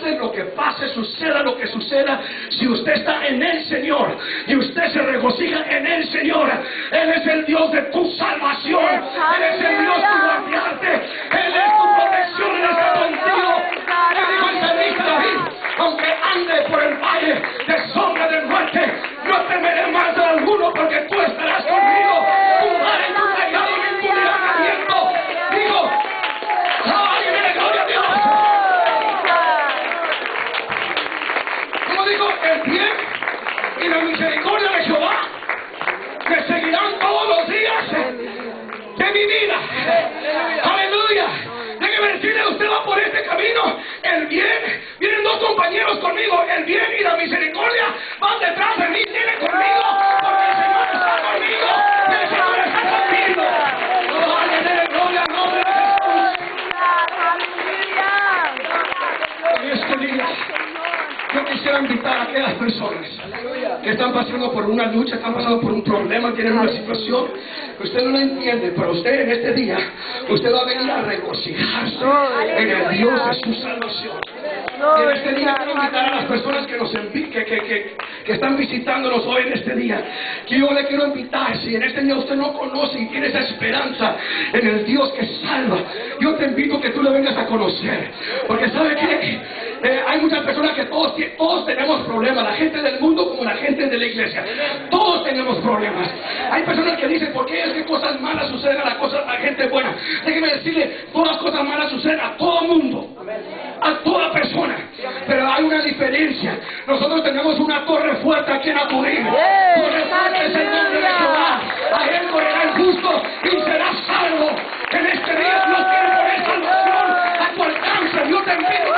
pase lo que pase, suceda lo que suceda, si usted está en el Señor y usted se regocija en el Señor, Él es el Dios de tu salvación, Él es el Dios de guardarte, Él es tu protección, Él está contigo. Le dijo el salmista David: aunque ande por el valle de sombra de muerte, no temeré mal de alguno, porque tú estarás conmigo. Tu vara y tu callado me infundirán aliento. Digo, alguien me gloria a Dios. Como digo, el bien y la misericordia de Jehová me seguirán todos los días de mi vida. Aleluya. Déjeme decirle, usted va por este camino, el bien, vienen dos compañeros conmigo, el bien y la misericordia van detrás de mí, vienen conmigo, porque el Señor está conmigo, el Señor está conmigo. Oh, aleluya, gloria al nombre de Jesús. En este día, yo quisiera invitar a aquellas personas que están pasando por una lucha, están pasando por un problema, tienen una situación que usted no la entiende, pero usted en este día, usted va a venir a regocijarse en el Dios de su salvación. Y en este día quiero invitar a las personas que están visitándonos hoy en este día, que yo le quiero invitar, si en este día usted no conoce y tiene esa esperanza en el Dios que salva, yo te invito a que tú le vengas a conocer, porque ¿sabe qué? Hay muchas personas que todos tenemos problemas, la gente del mundo como la gente de la iglesia, todos tenemos problemas. Hay personas que dicen, ¿por qué es que cosas malas suceden a gente buena? Déjeme decirle, todas las cosas malas suceden a todo mundo, a toda persona, pero hay una diferencia. Nosotros tenemos una torre fuerte a quien acudir. Torre fuerte es el nombre de Jehová, a él correrá el justo y será salvo. En este día Dios quiere poner salvación a tu alcance. Yo te invito